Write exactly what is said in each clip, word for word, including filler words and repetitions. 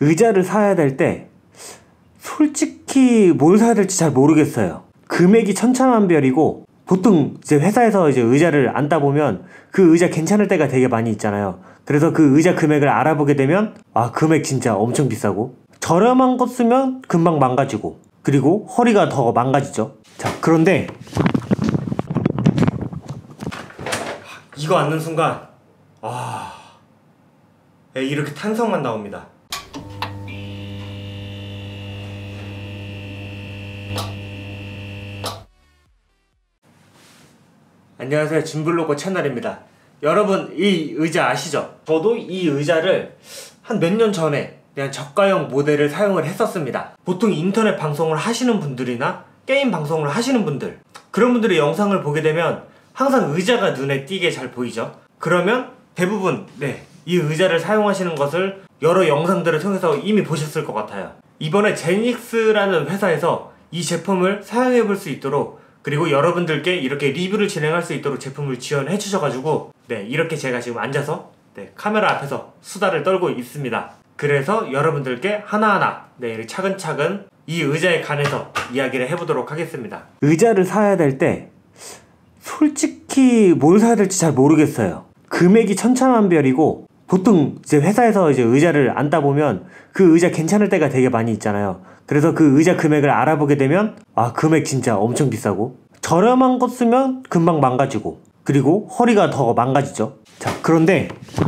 의자를 사야 될 때 솔직히 뭘 사야 될지 잘 모르겠어요. 금액이 천차만별이고 보통 이제 회사에서 이제 의자를 앉다 보면 그 의자 괜찮을 때가 되게 많이 있잖아요. 그래서 그 의자 금액을 알아보게 되면 아, 금액 진짜 엄청 비싸고, 저렴한 거 쓰면 금방 망가지고, 그리고 허리가 더 망가지죠. 자, 그런데 이거 앉는 순간 아, 이렇게 탄성만 나옵니다. 안녕하세요, 진블로거 채널입니다. 여러분, 이 의자 아시죠? 저도 이 의자를 한 몇 년 전에 그냥 저가형 모델을 사용을 했었습니다. 보통 인터넷 방송을 하시는 분들이나 게임 방송을 하시는 분들, 그런 분들의 영상을 보게 되면 항상 의자가 눈에 띄게 잘 보이죠? 그러면 대부분 네, 이 의자를 사용하시는 것을 여러 영상들을 통해서 이미 보셨을 것 같아요. 이번에 제닉스라는 회사에서 이 제품을 사용해 볼 수 있도록, 그리고 여러분들께 이렇게 리뷰를 진행할 수 있도록 제품을 지원해 주셔가지고 네, 이렇게 제가 지금 앉아서 네, 카메라 앞에서 수다를 떨고 있습니다. 그래서 여러분들께 하나하나 네, 이렇게 차근차근 이 의자에 관해서 이야기를 해보도록 하겠습니다. 의자를 사야 될 때 솔직히 뭘 사야 될지 잘 모르겠어요. 금액이 천차만별이고 보통 이제 회사에서 이제 의자를 앉다 보면 그 의자 괜찮을 때가 되게 많이 있잖아요. 그래서 그 의자 금액을 알아보게 되면 아, 금액 진짜 엄청 비싸고, 저렴한 거 쓰면 금방 망가지고, 그리고 허리가 더 망가지죠. 자, 그런데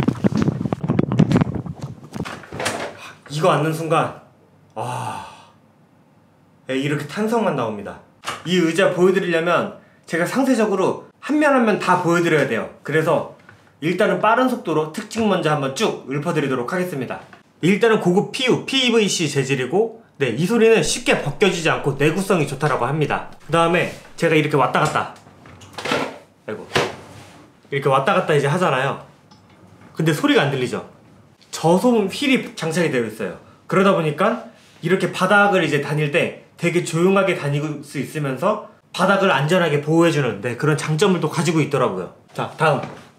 이거 앉는 순간 아, 이렇게 탄성만 나옵니다. 이 의자 보여드리려면 제가 상세적으로 한 면 한 면 다 보여드려야 돼요. 그래서 일단은 빠른 속도로 특징 먼저 한번 쭉 읊어드리도록 하겠습니다. 일단은 고급 피유, 피브이씨 재질이고, 네, 이 소리는 쉽게 벗겨지지 않고 내구성이 좋다라고 합니다. 그 다음에 제가 이렇게 왔다 갔다 아이고 이렇게 왔다 갔다 이제 하잖아요. 근데 소리가 안 들리죠? 저소음 휠이 장착이 되어 있어요. 그러다 보니까 이렇게 바닥을 이제 다닐 때 되게 조용하게 다닐 수 있으면서 바닥을 안전하게 보호해주는 네, 그런 장점을 또 가지고 있더라고요. 자, 다음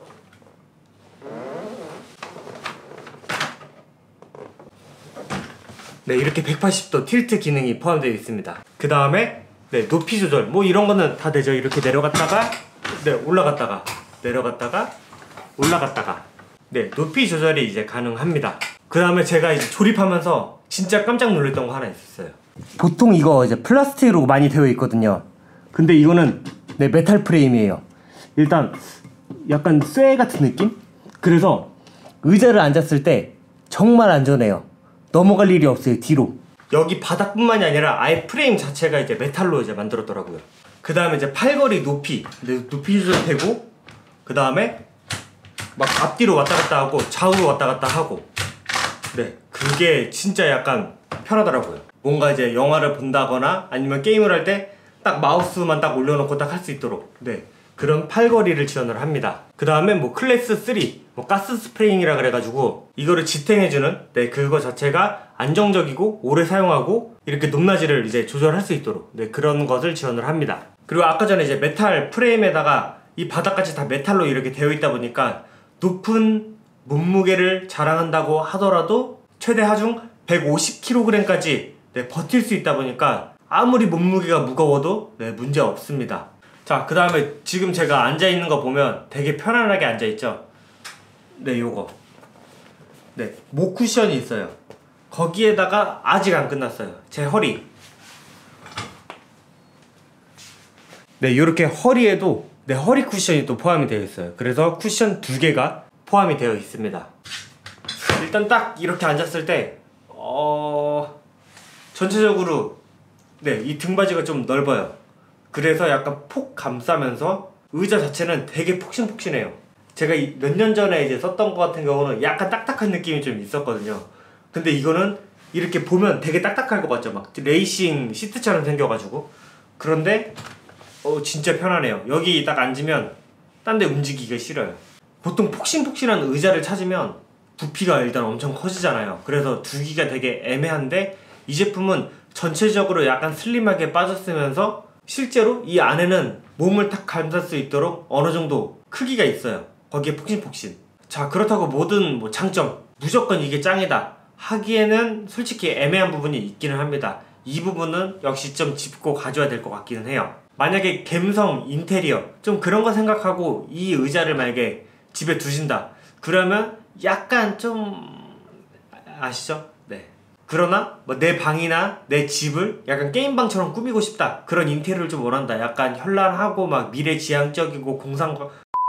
네, 이렇게 백팔십 도 틸트 기능이 포함되어 있습니다. 그 다음에 네, 높이 조절 뭐 이런 거는 다 되죠. 이렇게 내려갔다가 네, 올라갔다가 내려갔다가 올라갔다가 네, 높이 조절이 이제 가능합니다. 그 다음에 제가 이제 조립하면서 진짜 깜짝 놀랐던 거 하나 있었어요. 보통 이거 이제 플라스틱으로 많이 되어 있거든요. 근데 이거는 네, 메탈 프레임이에요. 일단 약간 쇠 같은 느낌? 그래서 의자를 앉았을 때 정말 안전해요. 넘어갈 일이 없어요, 뒤로. 여기 바닥뿐만이 아니라 아예 프레임 자체가 이제 메탈로 이제 만들었더라고요. 그 다음에 이제 팔걸이 높이, 네, 높이 조절되고, 그 다음에 막 앞뒤로 왔다 갔다 하고 좌우로 왔다 갔다 하고, 네, 그게 진짜 약간 편하더라고요. 뭔가 이제 영화를 본다거나 아니면 게임을 할 때 딱 마우스만 딱 올려놓고 딱 할 수 있도록 네, 그런 팔걸이를 지원을 합니다. 그 다음에 뭐 클래스 삼, 뭐 가스 스프링이라 그래가지고 이거를 지탱해주는 네, 그거 자체가 안정적이고 오래 사용하고 이렇게 높낮이를 이제 조절할 수 있도록 네, 그런 것을 지원을 합니다. 그리고 아까 전에 이제 메탈 프레임에다가 이 바닥까지 다 메탈로 이렇게 되어 있다 보니까 높은 몸무게를 자랑한다고 하더라도 최대 하중 백오십 킬로그램까지 네, 버틸 수 있다 보니까 아무리 몸무게가 무거워도 네, 문제 없습니다. 자, 그 다음에 지금 제가 앉아있는 거 보면 되게 편안하게 앉아있죠? 네, 요거 네, 목 쿠션이 있어요. 거기에다가 아직 안 끝났어요. 제 허리 네, 요렇게 허리에도 네, 허리 쿠션이 또 포함이 되어 있어요. 그래서 쿠션 두 개가 포함이 되어 있습니다. 일단 딱 이렇게 앉았을 때 어... 전체적으로 네, 이 등받이가 좀 넓어요. 그래서 약간 폭 감싸면서 의자 자체는 되게 폭신폭신해요. 제가 몇 년 전에 이제 썼던 것 같은 경우는 약간 딱딱한 느낌이 좀 있었거든요. 근데 이거는 이렇게 보면 되게 딱딱할 것 같죠? 막 레이싱 시트처럼 생겨가지고. 그런데 어, 진짜 편하네요. 여기 딱 앉으면 딴 데 움직이기가 싫어요. 보통 폭신폭신한 의자를 찾으면 부피가 일단 엄청 커지잖아요. 그래서 두기가 되게 애매한데 이 제품은 전체적으로 약간 슬림하게 빠졌으면서 실제로 이 안에는 몸을 탁 감쌀 수 있도록 어느 정도 크기가 있어요. 거기에 폭신폭신. 자, 그렇다고 모든 뭐 장점 무조건 이게 짱이다 하기에는 솔직히 애매한 부분이 있기는 합니다. 이 부분은 역시 좀 짚고 가져야 될 것 같기는 해요. 만약에 갬성, 인테리어 좀 그런 거 생각하고 이 의자를 만약에 집에 두신다 그러면 약간 좀 아시죠? 네. 그러나 뭐 내 방이나 내 집을 약간 게임방처럼 꾸미고 싶다 그런 인테리어를 좀 원한다, 약간 현란하고 막 미래지향적이고 공상과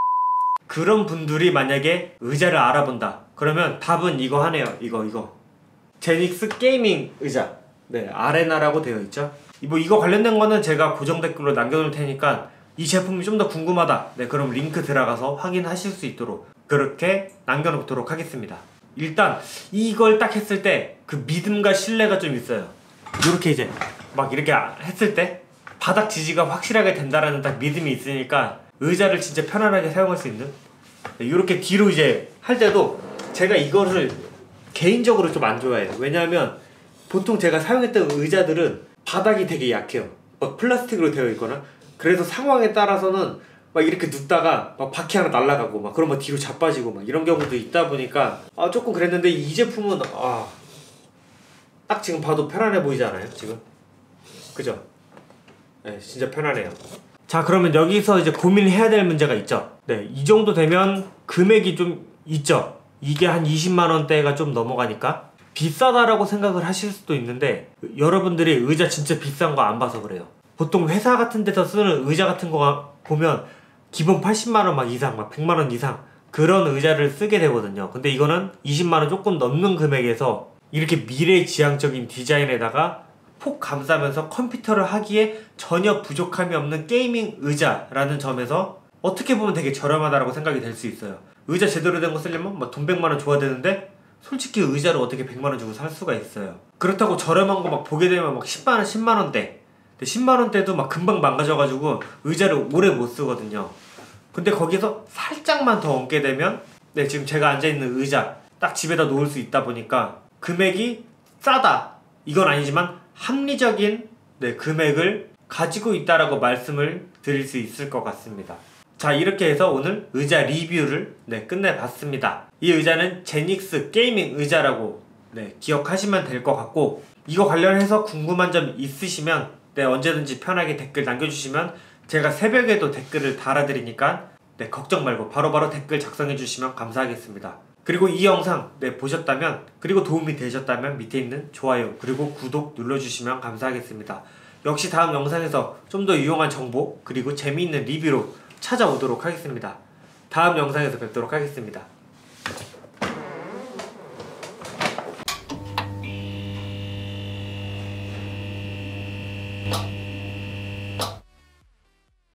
그런 분들이 만약에 의자를 알아본다 그러면 답은 이거 하네요. 이거 이거 제닉스 게이밍 의자, 네, 아레나라고 되어 있죠. 뭐 이거 관련된 거는 제가 고정 댓글로 남겨놓을 테니까 이 제품이 좀 더 궁금하다, 네, 그럼 링크 들어가서 확인하실 수 있도록 그렇게 남겨놓도록 하겠습니다. 일단 이걸 딱 했을 때 그 믿음과 신뢰가 좀 있어요. 이렇게 이제 막 이렇게 했을 때 바닥 지지가 확실하게 된다라는 딱 믿음이 있으니까 의자를 진짜 편안하게 사용할 수 있는, 이렇게 뒤로 이제 할 때도 제가 이거를 개인적으로 좀 안 좋아해요. 왜냐하면 보통 제가 사용했던 의자들은 바닥이 되게 약해요. 막 플라스틱으로 되어 있거나, 그래서 상황에 따라서는 막 이렇게 눕다가 막 바퀴 하나 날아가고 막 그런 거 뒤로 자빠지고 막 이런 경우도 있다 보니까 아 조금 그랬는데, 이 제품은 아 딱 지금 봐도 편안해 보이지 않아요? 지금 그죠? 네, 진짜 편하네요. 자, 그러면 여기서 이제 고민해야 될 문제가 있죠. 네, 이 정도 되면 금액이 좀 있죠. 이게 한 이십만 원대가 좀 넘어가니까 비싸다라고 생각을 하실 수도 있는데, 여러분들이 의자 진짜 비싼 거 안 봐서 그래요. 보통 회사 같은 데서 쓰는 의자 같은 거 보면 기본 팔십만 원 막 이상, 막 백만 원 이상 그런 의자를 쓰게 되거든요. 근데 이거는 이십만 원 조금 넘는 금액에서 이렇게 미래지향적인 디자인에다가 폭 감싸면서 컴퓨터를 하기에 전혀 부족함이 없는 게이밍 의자라는 점에서 어떻게 보면 되게 저렴하다라고 생각이 될 수 있어요. 의자 제대로 된 거 쓰려면 막 돈 백만 원 줘야 되는데 솔직히 의자를 어떻게 백만 원 주고 살 수가 있어요. 그렇다고 저렴한 거 막 보게 되면 막 십만 원, 십만 원대. 근데 십만 원대도 막 금방 망가져가지고 의자를 오래 못 쓰거든요. 근데 거기서 살짝만 더 얹게 되면, 네, 지금 제가 앉아있는 의자 딱 집에다 놓을 수 있다 보니까 금액이 싸다 이건 아니지만 합리적인, 네, 금액을 가지고 있다라고 말씀을 드릴 수 있을 것 같습니다. 자, 이렇게 해서 오늘 의자 리뷰를, 네, 끝내봤습니다. 이 의자는 제닉스 게이밍 의자라고, 네, 기억하시면 될 것 같고, 이거 관련해서 궁금한 점 있으시면, 네, 언제든지 편하게 댓글 남겨주시면 제가 새벽에도 댓글을 달아드리니까, 네, 걱정 말고 바로바로 댓글 작성해주시면 감사하겠습니다. 그리고 이 영상, 네, 보셨다면, 그리고 도움이 되셨다면 밑에 있는 좋아요 그리고 구독 눌러주시면 감사하겠습니다. 역시 다음 영상에서 좀 더 유용한 정보 그리고 재미있는 리뷰로 찾아오도록 하겠습니다. 다음 영상에서 뵙도록 하겠습니다. you